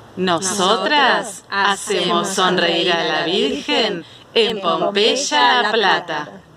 Nosotras hacemos sonreír a la Virgen en Pompeya, La Plata.